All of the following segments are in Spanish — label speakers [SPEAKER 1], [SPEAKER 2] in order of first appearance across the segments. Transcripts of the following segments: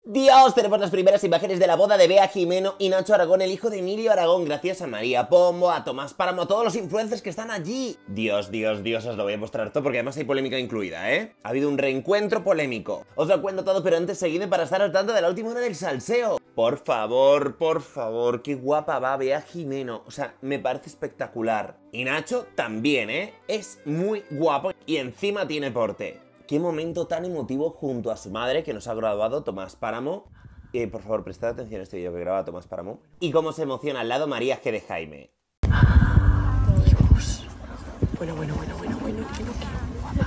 [SPEAKER 1] Dios, tenemos las primeras imágenes de la boda de Bea Jimeno y Nacho Aragón, el hijo de Emilio Aragón, gracias a María Pombo, a Tomás Páramo, a todos los influencers que están allí. Dios, Dios, Dios, os lo voy a mostrar todo porque además hay polémica incluida, ¿eh? Ha habido un reencuentro polémico. Os lo cuento todo, pero antes seguidme para estar al tanto de la última hora del salseo. Por favor, qué guapa va Bea Jimeno. O sea, me parece espectacular. Y Nacho también, ¿eh? Es muy guapo y encima tiene porte. Qué momento tan emotivo junto a su madre que nos ha grabado Tomás Páramo. Por favor, prestad atención a este vídeo que graba Tomás Páramo. Y cómo se emociona al lado María G. de Jaime.
[SPEAKER 2] Dios. Bueno, qué guapa.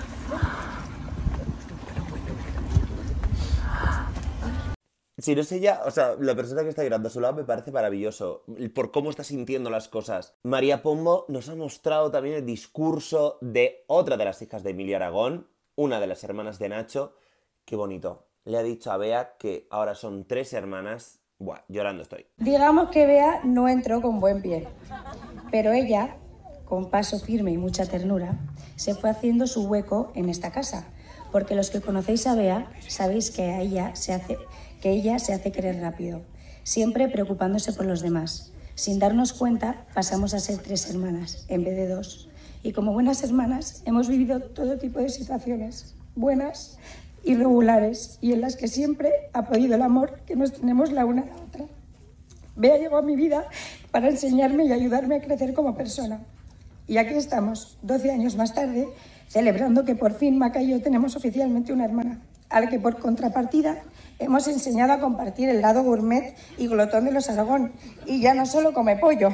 [SPEAKER 1] Si no es ella, o sea, la persona que está llorando a su lado me parece maravilloso. Por cómo está sintiendo las cosas. María Pombo nos ha mostrado también el discurso de otra de las hijas de Emilio Aragón, una de las hermanas de Nacho. Qué bonito. Le ha dicho a Bea que ahora son 3 hermanas. Buah, llorando estoy.
[SPEAKER 3] Digamos que Bea no entró con buen pie, pero ella, con paso firme y mucha ternura, se fue haciendo su hueco en esta casa, porque los que conocéis a Bea sabéis que ella se hace querer rápido, siempre preocupándose por los demás. Sin darnos cuenta, pasamos a ser 3 hermanas en vez de 2. Y como buenas hermanas, hemos vivido todo tipo de situaciones, buenas y regulares, y en las que siempre ha podido el amor que nos tenemos la una a la otra. Bea llegó a mi vida para enseñarme y ayudarme a crecer como persona. Y aquí estamos, 12 años más tarde, celebrando que por fin Maca y yo tenemos oficialmente una hermana, a la que por contrapartida hemos enseñado a compartir el lado gourmet y glotón de los Aragón, y ya no solo come pollo.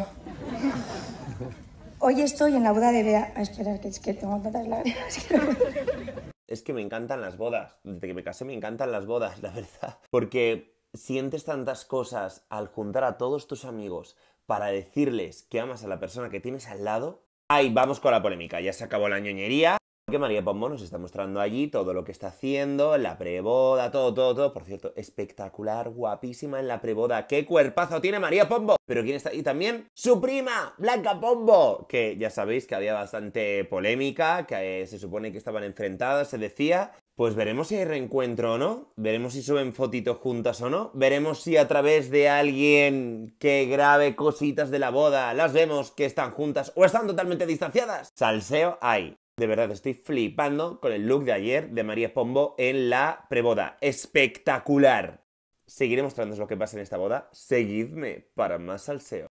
[SPEAKER 3] Hoy estoy en la boda de Bea. A esperar, que es que tengo tantas lágrimas.
[SPEAKER 1] Es que me encantan las bodas. Desde que me casé me encantan las bodas, la verdad. Porque sientes tantas cosas al juntar a todos tus amigos para decirles que amas a la persona que tienes al lado. Ay, vamos con la polémica. Ya se acabó la ñoñería. Que María Pombo nos está mostrando allí todo lo que está haciendo, la preboda, todo. Por cierto, espectacular, guapísima en la preboda. ¡Qué cuerpazo tiene María Pombo! Pero ¿quién está ahí también? ¡Su prima! ¡Blanca Pombo! Que ya sabéis que había bastante polémica, que se supone que estaban enfrentadas, se decía. Pues veremos si hay reencuentro o no, veremos si suben fotitos juntas o no, veremos si a través de alguien que grabe cositas de la boda las vemos que están juntas o están totalmente distanciadas. Salseo hay. De verdad, estoy flipando con el look de ayer de María Pombo en la preboda. ¡Espectacular! Seguiré mostrándoos lo que pasa en esta boda. Seguidme para más salseo.